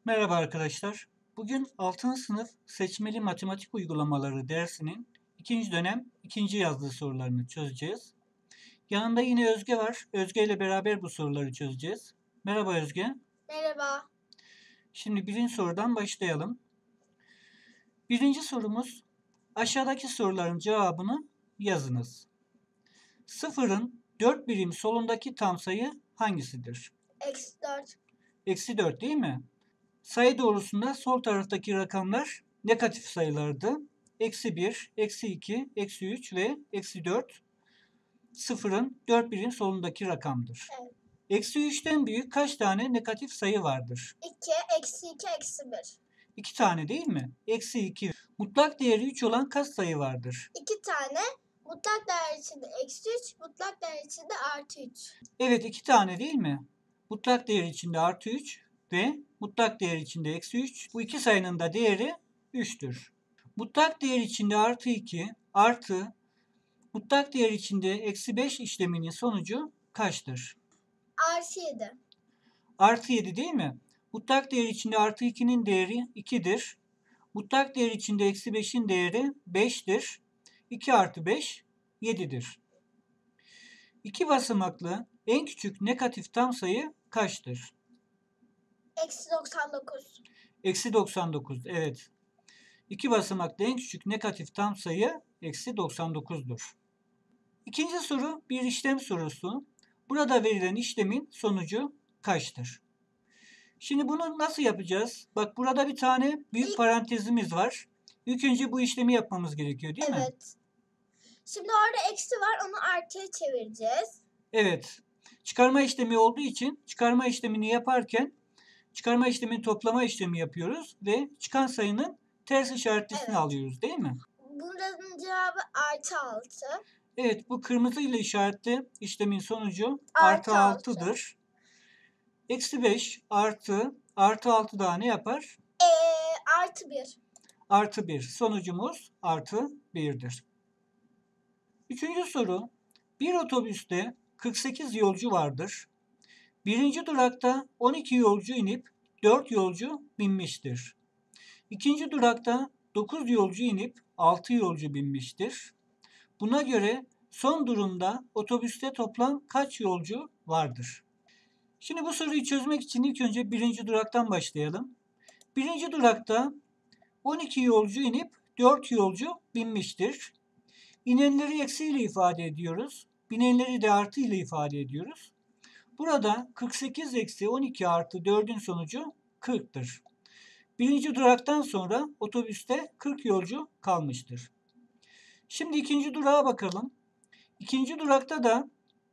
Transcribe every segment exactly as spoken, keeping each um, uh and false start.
Merhaba arkadaşlar. Bugün altıncı sınıf seçmeli matematik uygulamaları dersinin ikinci dönem ikinci yazılı sorularını çözeceğiz. Yanında yine Özge var. Özge ile beraber bu soruları çözeceğiz. Merhaba Özge. Merhaba. Şimdi birinci sorudan başlayalım. Birinci sorumuz, aşağıdaki soruların cevabını yazınız. Sıfırın dört birim solundaki tam sayı hangisidir? Eksi dört. Eksi dört değil mi? Sayı doğrusunda sol taraftaki rakamlar negatif sayılardı. Eksi bir, eksi iki, eksi üç ve eksi dört sıfırın dört birin solundaki rakamdır. Evet. Eksi üçten büyük kaç tane negatif sayı vardır? iki, eksi iki, eksi bir. iki tane değil mi? Eksi iki. Mutlak değeri üç olan kaç sayı vardır? iki tane. Mutlak değer içinde eksi üç, mutlak değer içinde artı üç. Evet, iki tane değil mi? Mutlak değer içinde artı üç ve mutlak değer içinde eksi üç. Bu iki sayının da değeri üçtür. Mutlak değer içinde artı iki artı mutlak değer içinde eksi beş işleminin sonucu kaçtır? Artı yedi. Artı yedi değil mi? Mutlak değer içinde artı ikinin değeri ikidir. Mutlak değer içinde eksi beşin değeri beştir. iki artı beş yedidir. İki basamaklı en küçük negatif tam sayı kaçtır? Eksi doksan dokuz. Eksi doksan dokuz, evet. İki basamaklı en küçük negatif tam sayı eksi doksan dokuzdur. İkinci soru bir işlem sorusu. Burada verilen işlemin sonucu kaçtır? Şimdi bunu nasıl yapacağız? Bak, burada bir tane büyük İlk- parantezimiz var. İlk önce bu işlemi yapmamız gerekiyor değil mi? Evet. Şimdi orada eksi var, onu artıya çevireceğiz. Evet. Çıkarma işlemi olduğu için çıkarma işlemini yaparken çıkarma işlemini toplama işlemi yapıyoruz ve çıkan sayının ters işaretlisini Evet. alıyoruz değil mi? Buranın cevabı artı altı. Evet, bu kırmızı ile işaretli işlemin sonucu Artı artı altıdır. Eksi beş artı artı altı daha ne yapar? Ee, artı bir. Artı bir. Sonucumuz artı birdir. Üçüncü soru. Bir otobüste kırk sekiz yolcu vardır. Birinci durakta on iki yolcu inip dört yolcu binmiştir. İkinci durakta dokuz yolcu inip altı yolcu binmiştir. Buna göre son durumda otobüste toplam kaç yolcu vardır? Şimdi bu soruyu çözmek için ilk önce birinci duraktan başlayalım. Birinci durakta on iki yolcu inip dört yolcu binmiştir. İnenleri eksi ile ifade ediyoruz. Binenleri de artı ile ifade ediyoruz. Burada kırk sekiz eksi on iki artı dördün sonucu kırktır. Birinci duraktan sonra otobüste kırk yolcu kalmıştır. Şimdi ikinci durağa bakalım. İkinci durakta da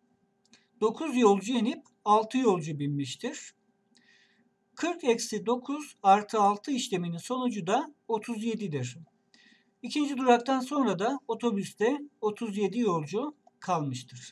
dokuz yolcu inip altı yolcu binmiştir. kırk eksi dokuz artı altı işleminin sonucu da otuz yedidir. İkinci duraktan sonra da otobüste otuz yedi yolcu kalmıştır.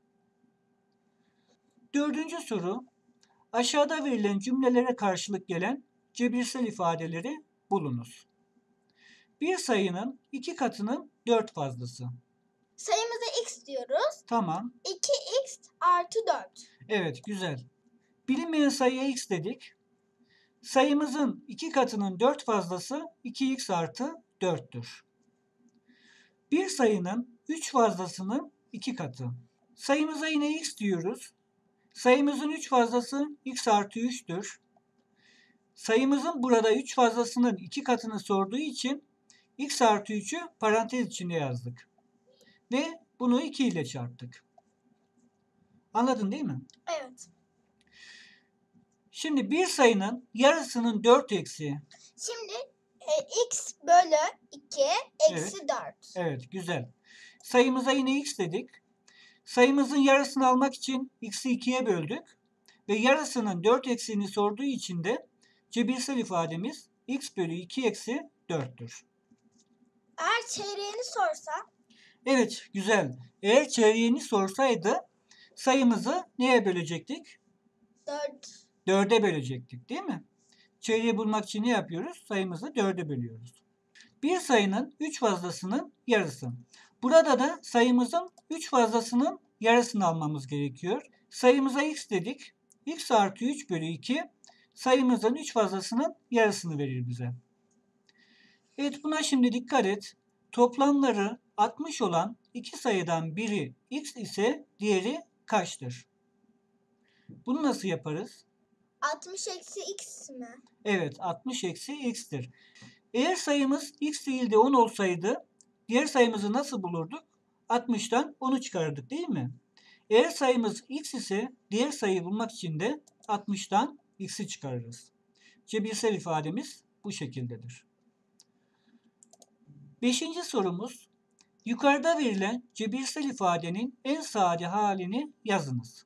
Dördüncü soru. Aşağıda verilen cümlelere karşılık gelen cebirsel ifadeleri bulunuz. Bir sayının iki katının dört fazlası. Sayımıza x diyoruz. Tamam. iki x artı dört. Evet, güzel. Bilinmeyen sayıya x dedik. Sayımızın iki katının dört fazlası iki x artı dörttür. Bir sayının üç fazlasının iki katı. Sayımıza yine x diyoruz. Sayımızın üç fazlası x artı üç'tür. Sayımızın burada üç fazlasının iki katını sorduğu için x artı üç'ü parantez içinde yazdık. Ve bunu iki ile çarptık. Anladın değil mi? Evet. Şimdi bir sayının yarısının dört eksi. Şimdi e, x bölü iki eksi Evet. dört. Evet, güzel. Sayımıza yine x dedik. Sayımızın yarısını almak için x'i ikiye böldük. Ve yarısının dört eksiğini sorduğu için de cebirsel ifademiz x bölü iki eksi dört'tür. Eğer çeyreğini sorsa? Evet, güzel. Eğer çeyreğini sorsaydı sayımızı neye bölecektik? dört. dört'e bölecektik değil mi? Çeyreği bulmak için ne yapıyoruz? Sayımızı dört'e bölüyoruz. Bir sayının üç fazlasının yarısı. Burada da sayımızın üç fazlasının yarısını almamız gerekiyor. Sayımıza x dedik. X artı üç bölü iki. sayımızın üç fazlasının yarısını verir bize. Evet, buna şimdi dikkat et. Toplamları altmış olan iki sayıdan biri x ise diğeri kaçtır? Bunu nasıl yaparız? altmış eksi x mi? Evet, altmış eksi x'tir. Eğer sayımız x değil de on olsaydı diğer sayımızı nasıl bulurduk? altmıştan onu çıkarırdık değil mi? Eğer sayımız x ise diğer sayıyı bulmak için de altmıştan x'i çıkarırız. Cebirsel ifademiz bu şekildedir. Beşinci sorumuz. Yukarıda verilen cebirsel ifadenin en sade halini yazınız.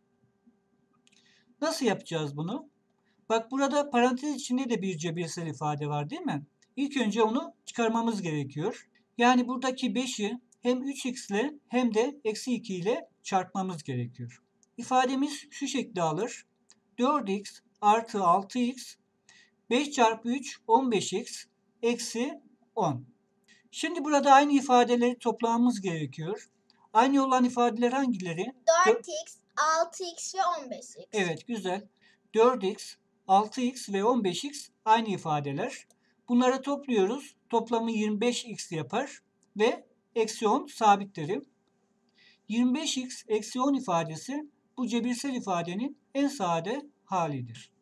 Nasıl yapacağız bunu? Bak, burada parantez içinde de bir cebirsel ifade var değil mi? İlk önce onu çıkarmamız gerekiyor. Yani buradaki beşi hem üç x ile hem de eksi iki ile çarpmamız gerekiyor. İfademiz şu şekilde alır. dört x artı altı x beş çarpı üç on beş x eksi on. Şimdi burada aynı ifadeleri toplamamız gerekiyor. Aynı olan ifadeler hangileri? dört x, altı x ve on beş x. Evet, güzel. dört x, altı x ve on beş x aynı ifadeler. Bunları topluyoruz. Toplamı yirmi beş x yapar ve eksi on sabitlerim. yirmi beş x eksi on ifadesi bu cebirsel ifadenin en sade halidir.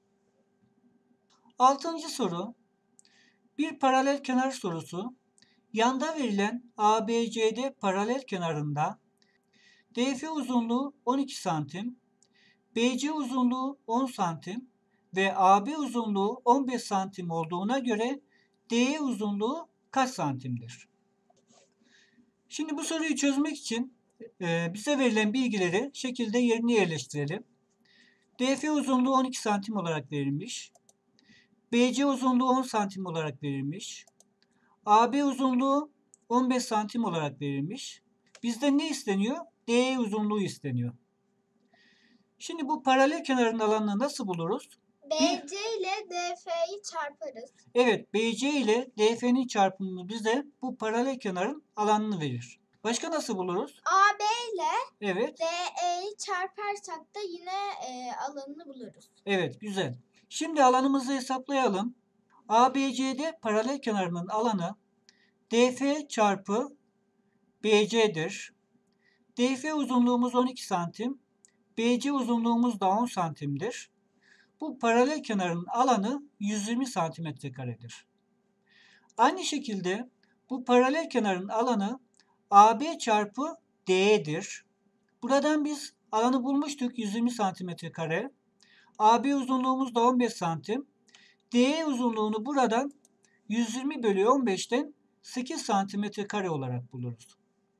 Altıncı soru. Bir paralel kenar sorusu. Yanda verilen A B C D paralel kenarında D F uzunluğu on iki santim, B C uzunluğu on santim ve A B uzunluğu on beş santim olduğuna göre D E uzunluğu kaç santimdir? Şimdi bu soruyu çözmek için e, bize verilen bilgileri şekilde yerine yerleştirelim. D F uzunluğu on iki santim olarak verilmiş. B C uzunluğu on santim olarak verilmiş. A B uzunluğu on beş santim olarak verilmiş. Bizden ne isteniyor? D E uzunluğu isteniyor. Şimdi bu paralel kenarın alanını nasıl buluruz? B C ile D F'yi çarparız. Evet, B C ile D F'nin çarpımı bize bu paralel kenarın alanını verir. Başka nasıl buluruz? A B ile Evet, D E'yi çarparsak da yine e, alanını buluruz. evet, güzel. Şimdi alanımızı hesaplayalım. A B C D paralel kenarının alanı D F çarpı B C'dir. D F uzunluğumuz on iki santim. B C uzunluğumuz da on santimdir. Bu paralel kenarın alanı yüz yirmi santimetre karedir. Aynı şekilde bu paralel kenarın alanı A B çarpı D E'dir. Buradan biz alanı bulmuştuk, yüz yirmi santimetre kare. A B uzunluğumuz da on beş santim. D E uzunluğunu buradan yüz yirmi bölü on beşten sekiz santimetre kare olarak buluruz.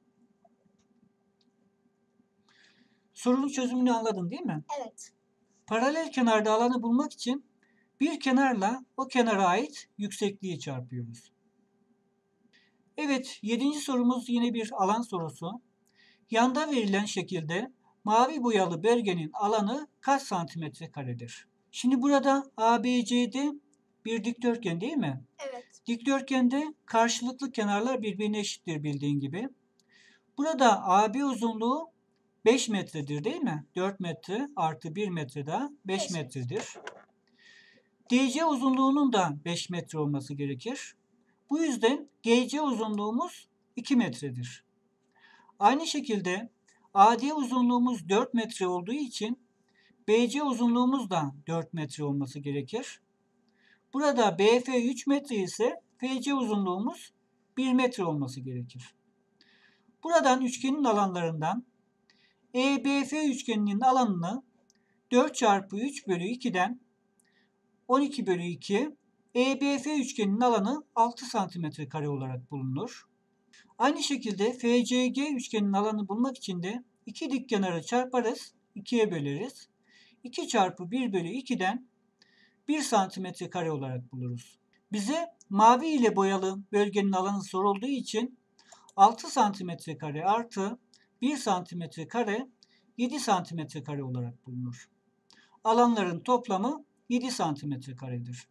Sorunun çözümünü anladın değil mi? Evet. Paralel kenarda alanı bulmak için bir kenarla o kenara ait yüksekliği çarpıyoruz. Evet, yedinci sorumuz yine bir alan sorusu. Yanda verilen şekilde mavi boyalı bölgenin alanı kaç santimetre karedir? Şimdi burada A B C D bir dikdörtgen değil mi? Evet. Dikdörtgende karşılıklı kenarlar birbirine eşittir bildiğin gibi. Burada A B uzunluğu beş metredir değil mi? dört metre artı bir metre daha beş Beş. metredir. D C uzunluğunun da beş metre olması gerekir. Bu yüzden G C uzunluğumuz iki metredir. Aynı şekilde A D uzunluğumuz dört metre olduğu için B C uzunluğumuz da dört metre olması gerekir. Burada B F üç metre ise F C uzunluğumuz bir metre olması gerekir. Buradan üçgenin alanlarından E B F üçgeninin alanını dört çarpı üç bölü iki'den on iki bölü iki, E B F üçgeninin alanı altı santimetre kare olarak bulunur. Aynı şekilde F C G üçgeninin alanı bulmak için de iki dik kenarı çarparız, ikiye böleriz. iki çarpı bir bölü iki'den bir santimetre kare olarak buluruz. Bize mavi ile boyalı bölgenin alanı sorulduğu için altı santimetre kare artı bir santimetre kare yedi santimetre kare olarak bulunur. Alanların toplamı yedi santimetre karedir.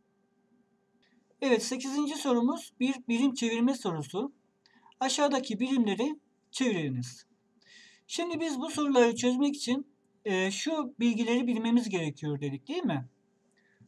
Evet, sekizinci sorumuz bir birim çevirme sorusu. Aşağıdaki birimleri çeviriniz. Şimdi biz bu soruları çözmek için e, şu bilgileri bilmemiz gerekiyor dedik değil mi?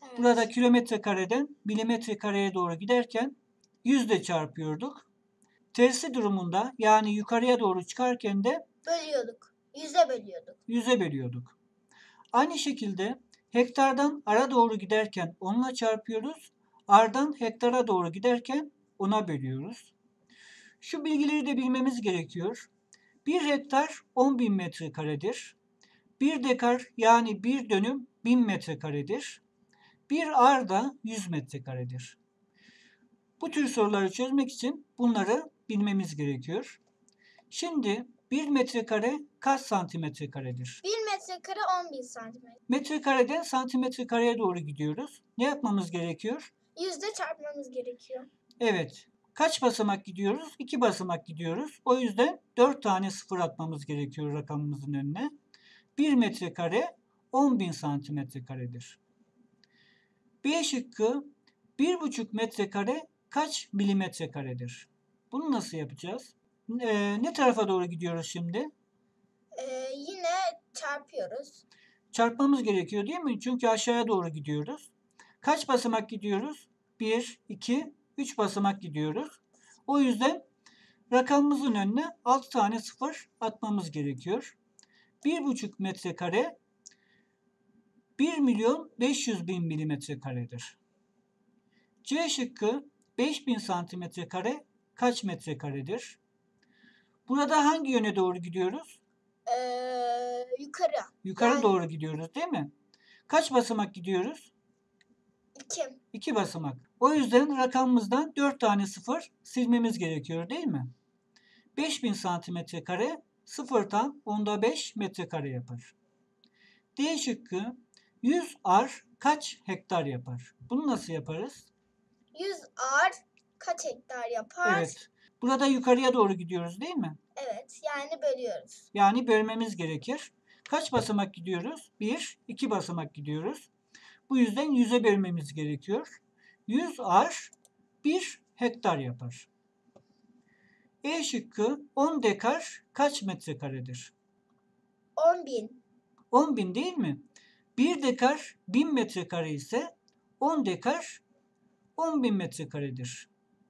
Evet. Burada kilometre kareden milimetre kareye doğru giderken yüzle çarpıyorduk. Tersi durumunda yani yukarıya doğru çıkarken de Bölüyorduk. Yüze bölüyorduk. yüze bölüyorduk. Aynı şekilde hektardan ara doğru giderken onla çarpıyoruz. Ardan hektara doğru giderken ona bölüyoruz. Şu bilgileri de bilmemiz gerekiyor. Bir hektar on bin metrekaredir. Bir dekar yani bir dönüm bin metrekaredir. Bir ar da yüz metrekaredir. Bu tür soruları çözmek için bunları bilmemiz gerekiyor. Şimdi bir metrekare kaç santimetre karedir? Bir metrekare on bin santimetre. Metrekareden santimetre kareye doğru gidiyoruz. Ne yapmamız gerekiyor? Yüzde çarpmamız gerekiyor. Evet. Kaç basamak gidiyoruz? İki basamak gidiyoruz. O yüzden dört tane sıfır atmamız gerekiyor rakamımızın önüne. bir metrekare on bin santimetre karedir. B şıkkı bir buçuk metrekare kaç milimetre karedir? Bunu nasıl yapacağız? Ee, ne tarafa doğru gidiyoruz şimdi? Ee, yine çarpıyoruz. Çarpmamız gerekiyor değil mi? Çünkü aşağıya doğru gidiyoruz. Kaç basamak gidiyoruz? bir, iki, üç basamak gidiyoruz. O yüzden rakamımızın önüne altı tane sıfır atmamız gerekiyor. bir buçuk metrekare bir milyon beş yüz bin milimetre karedir. C şıkkı beş bin santimetre kare kaç metrekaredir? Burada hangi yöne doğru gidiyoruz? Ee, yukarı. Yukarı Yani- doğru gidiyoruz değil mi? Kaç basamak gidiyoruz? İki. iki basamak. O yüzden rakamımızdan dört tane sıfır silmemiz gerekiyor değil mi? beş bin santimetre kare sıfırdan onda beş metrekare yapar. D şıkkı yüz ar kaç hektar yapar? Bunu nasıl yaparız? yüz ar kaç hektar yapar? Evet. Burada yukarıya doğru gidiyoruz değil mi? Evet, yani bölüyoruz. Yani bölmemiz gerekir. Kaç basamak gidiyoruz? bir, iki basamak gidiyoruz. Bu yüzden yüze bölmemiz gerekiyor. yüz ar bir hektar yapar. E şıkkı on dekar kaç metrekaredir? on bin. on bin değil mi? bir dekar bin metrekare ise on dekar on bin metrekaredir.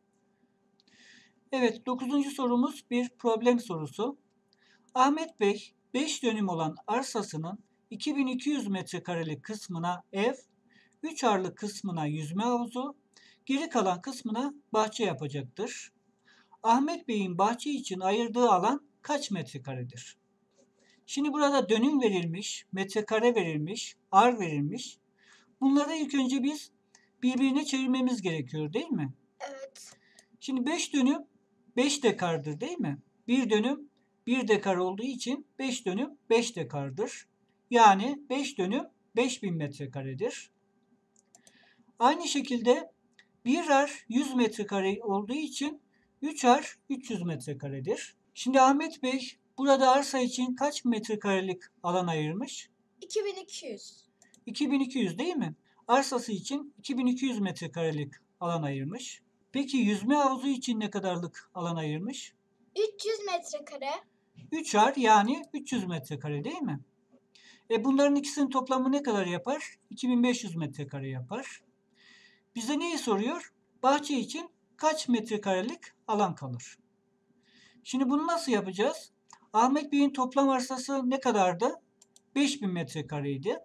Evet, dokuzuncu sorumuz bir problem sorusu. Ahmet Bey beş dönüm olan arsasının iki bin iki yüz metrekarelik kısmına ev, üç arlık kısmına yüzme havuzu, geri kalan kısmına bahçe yapacaktır. Ahmet Bey'in bahçe için ayırdığı alan kaç metrekaredir? Şimdi burada dönüm verilmiş, metrekare verilmiş, ar verilmiş. Bunları ilk önce biz birbirine çevirmemiz gerekiyor değil mi? Evet. Şimdi beş dönüm beş dekardır değil mi? bir dönüm bir dekar olduğu için beş dönüm beş dekardır. Yani beş dönüm beş bin metrekaredir. Aynı şekilde bir ar yüz metrekare olduğu için üç ar üç yüz metrekaredir. Şimdi Ahmet Bey burada arsa için kaç metrekarelik alan ayırmış? iki bin iki yüz. iki bin iki yüz değil mi? Arsası için iki bin iki yüz metrekarelik alan ayırmış. Peki yüzme havuzu için ne kadarlık alan ayırmış? üç yüz metrekare. üç ar yani üç yüz metrekare değil mi? E bunların ikisinin toplamı ne kadar yapar? iki bin beş yüz metrekare yapar. Bize neyi soruyor? Bahçe için kaç metrekarelik alan kalır? Şimdi bunu nasıl yapacağız? Ahmet Bey'in toplam arsası ne kadardı? beş bin metrekareydi.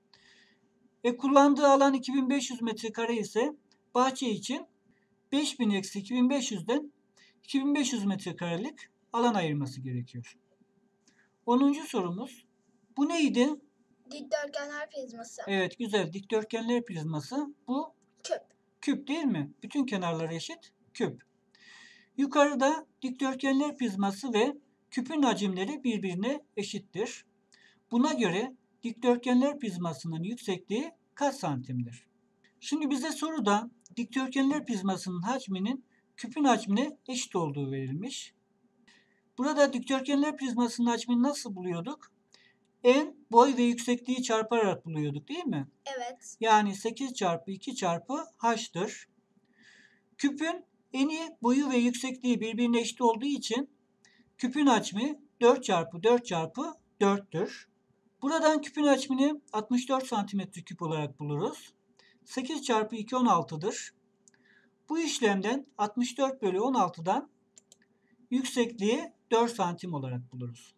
E kullandığı alan iki bin beş yüz metrekare ise bahçe için beş bin eksi iki bin beş yüzden iki bin beş yüz metrekarelik alan ayırması gerekiyor. onuncu sorumuz. Bu neydi? Dikdörtgenler prizması. Evet güzel dikdörtgenler prizması. Bu Küp. küp değil mi? Bütün kenarları eşit küp. Yukarıda dikdörtgenler prizması ve küpün hacimleri birbirine eşittir. Buna göre dikdörtgenler prizmasının yüksekliği kaç santimdir? Şimdi bize soruda dikdörtgenler prizmasının hacminin küpün hacmine eşit olduğu verilmiş. Burada dikdörtgenler prizmasının hacmini nasıl buluyorduk? En, boy ve yüksekliği çarparak buluyorduk değil mi? Evet. Yani sekiz çarpı iki çarpı h'tır. Küpün eni, boyu ve yüksekliği birbirine eşit olduğu için küpün hacmi dört çarpı dört çarpı dörttür. Buradan küpün hacmini altmış dört santimetre küp olarak buluruz. sekiz çarpı iki on altı'dır. Bu işlemden altmış dört bölü on altı'dan yüksekliği dört santim olarak buluruz.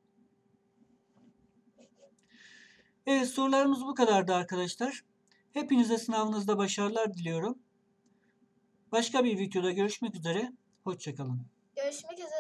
Evet, sorularımız bu kadardı arkadaşlar. Hepinize sınavınızda başarılar diliyorum. Başka bir videoda görüşmek üzere. Hoşça kalın. Görüşmek üzere.